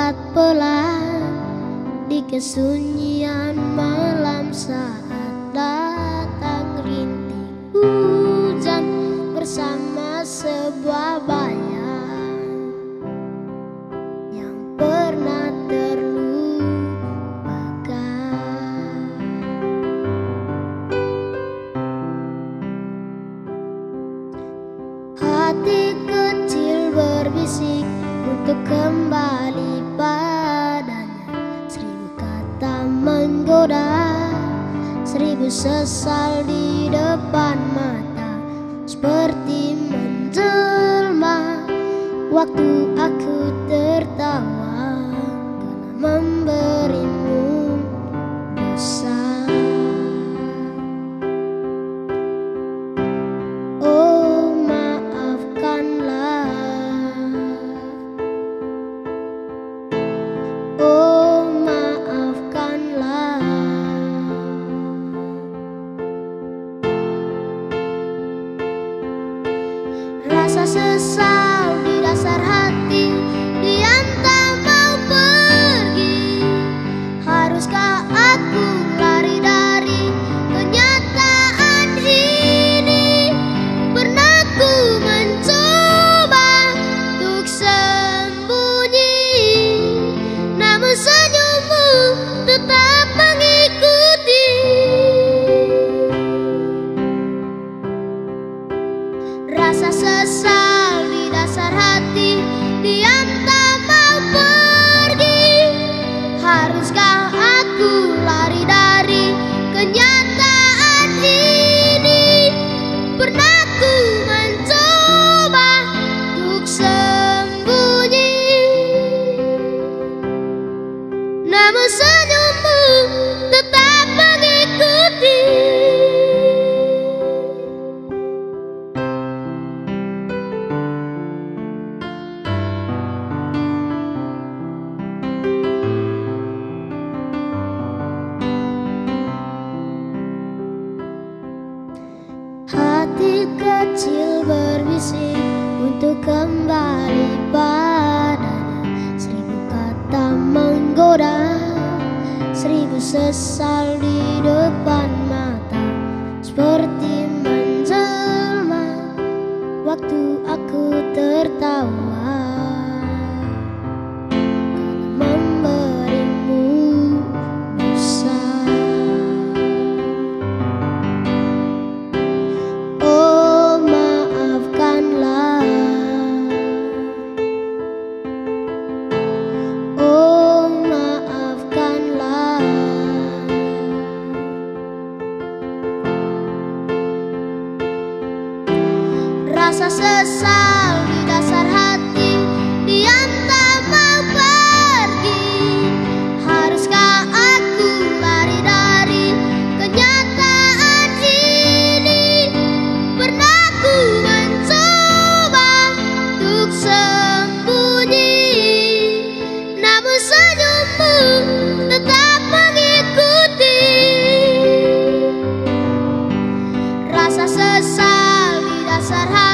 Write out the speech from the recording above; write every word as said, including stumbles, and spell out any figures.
berdebat pelan di kesunyian malam saat datang rintik hujan bersama sebuah bayang yang pernah terlupakan. Hati kecil berbisik untuk kembali padanya. Seribu kata menggoda, seribu sesal di depan mata, seperti menjelma. Waktu aku tertawa karena memberimu dosa. Oh maafkanlah, oh maafkanlah. Rasa sesal di dasar hati, diam tak mau pergi. Haruskah aku lari dari kenyataan ini? Pernah ku mencoba untuk sembunyi, namun senyummu tetap mengikuti. Rasa sesal di dasar hati, diam tak mau pergi. Haruskah aku lari dari kenyataan ini? Pernah ku mencoba untuk sembunyi, namun senyummu tetap mengikuti. Hati kecil berbisik untuk kembali padanya. Seribu kata menggoda, seribu sesal di depan mata, seperti menjelma. Waktu aku tertawa karena memberimu dosa. Oh maafkanlah, oh maafkanlah. Rasa sesal di dasar hati, diam tak mau pergi. Haruskah aku lari dari kenyataan ini? Pernah ku mencoba untuk sembunyi, namun senyummu tetap mengikuti. Rasa sesal di dasar hati,